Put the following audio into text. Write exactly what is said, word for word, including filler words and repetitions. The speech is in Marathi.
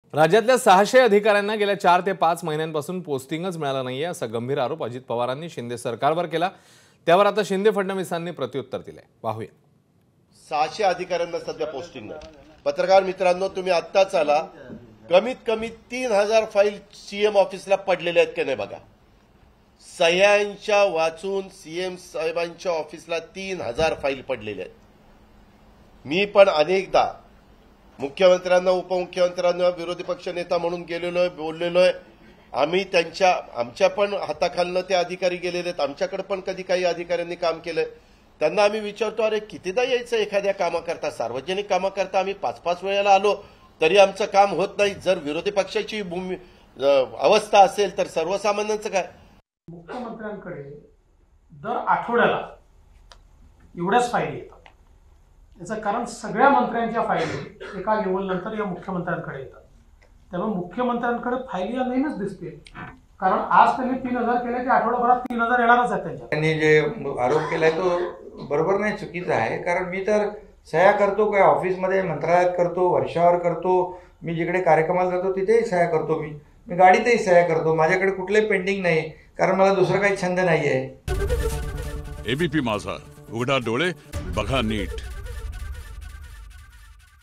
राज्यातल्या सहाशे अधिकाऱ्यांना गेल्या चार ते पाच महिन्यांपासून पोस्टिंगच मिळालं नाहीये असा गंभीर आरोप अजित पवारांनी शिंदे सरकारवर केला। त्यावर आता शिंदे फडणवीसांनी प्रत्युत्तर दिलंय, पाहूया। सहाशे अधिकाऱ्यांना सध्या पोस्टिंग नाही। पत्रकार मित्रांनो, तुम्ही आत्ताच आला, कमीत कमी तीन हजार फाईल सीएम ऑफिसला पडलेल्या आहेत की नाही बघा। सह्यांच्या वाचून सीएम साहेबांच्या ऑफिसला तीन हजार फाईल पडलेल्या आहेत। मी पण अनेकदा मुख्यमंत्र्यांना, उपमुख्यमंत्र्यांना, विरोधी पक्ष नेता म्हणून गेलेलो आहे, बोललेलो आहे। आम्ही त्यांच्या आमच्या पण हाताखालनं ते अधिकारी गेलेले आहेत, आमच्याकडे पण कधी काही अधिकाऱ्यांनी काम केलंय। त्यांना आम्ही विचारतो, अरे कितीदा यायचं एखाद्या कामाकरता, सार्वजनिक कामाकरता आम्ही पाच पाच वेळेला आलो तरी आमचं काम होत नाही। जर विरोधी पक्षाची भूमी अवस्था असेल तर सर्वसामान्यांचं काय? मुख्यमंत्र्यांकडे दर आठवड्याला एवढ्याच फाईली येतात। याचं कारण सगळ्या मंत्र्यांच्या फाईली एका लेवलनंतर या मुख्यमंत्र्यांकडे येतात। त्यामुळे मुख्यमंत्र्यांकडे फाईली या नेहमीच दिसते, कारण आज त्यांनी तीन हजार केले ते आठवड्याभरात तीन हजार येणारच आहेत त्यांच्या। त्यांनी जे आरोप केलाय तो बरोबर नाही, चुकीचा आहे। कारण मी तर सह्या करतो, काय ऑफिसमध्ये मंत्रालयात करतो, वर्षावर करतो, मी जिकडे कार्यक्रमाला जातो तिथेही सह्या करतो, मी मी गाडीतही सह्या करतो। माझ्याकडे कुठलंही पेंडिंग नाही, कारण मला दुसरं काही छंद नाही आहे। एबीपी माझा, उघडा डोळे बघा नीट।